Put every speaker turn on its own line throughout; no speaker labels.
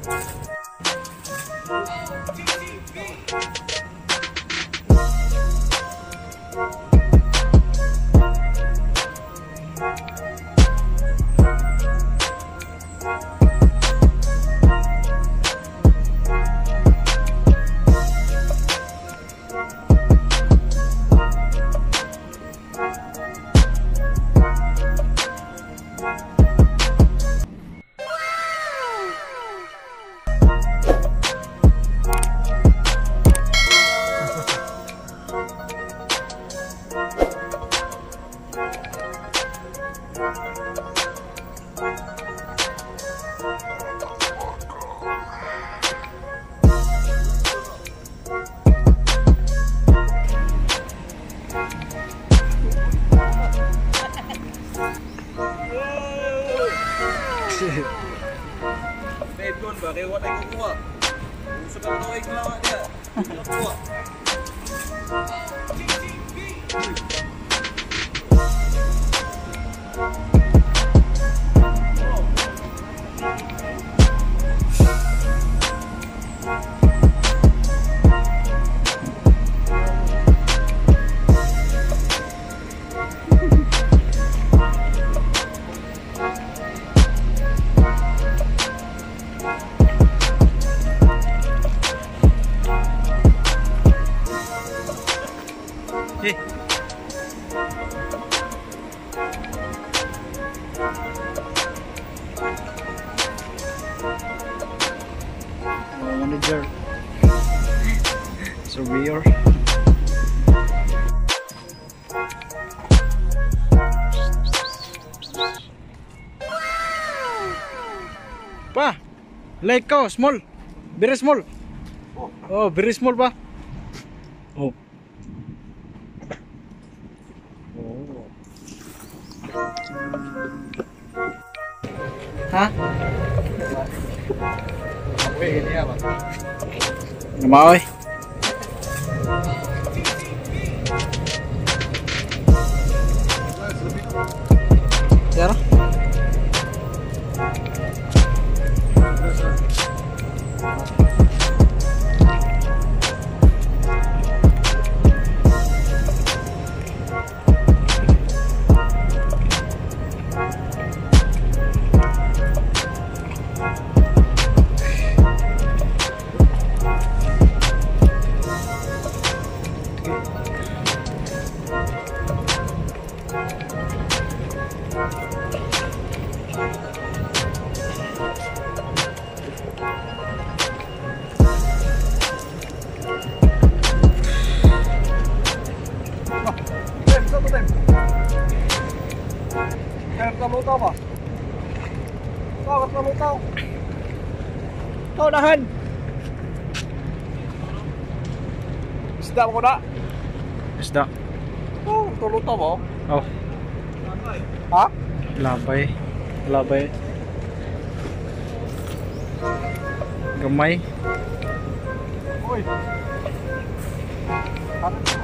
Medgon ba? Kaya wala yung kukuha. Gusto ka na ito lang niya. Kukuha.
Manager, surveyor. Pa, like ko, small, very small. Oh, very small pa. Oh. Ha? Namaoy. Yara.
Lutaw ba? Bakit na lutaw? Ikaw nahan! Isda mo ko na?
Isda.
Oh, ito lutaw mo?
Oh.
Ha?
Labay. Labay. Gamay.
Uy! Ano ito?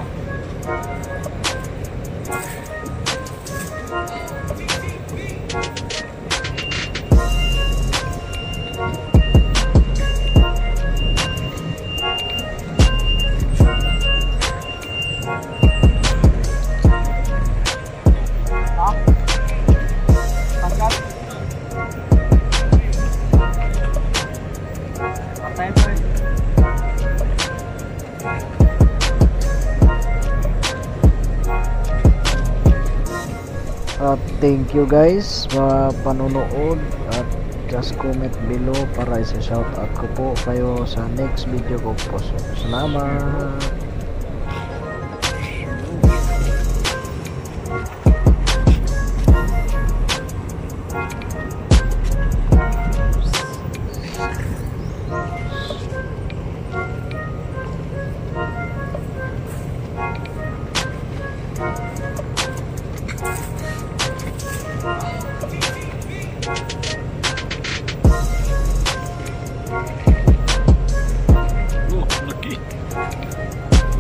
Thank you guys sa panonood at just comment below para isa-shout out ko po kayo sa next video ko po. Salamat!
Laki.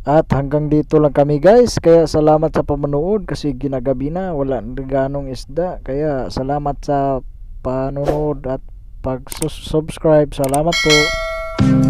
At hanggang dito lang kami guys. Kaya salamat sa pamanood kasi ginagabi na, wala rin ganong isda. Kaya salamat sa panonood at pag-subscribe. Salamat po.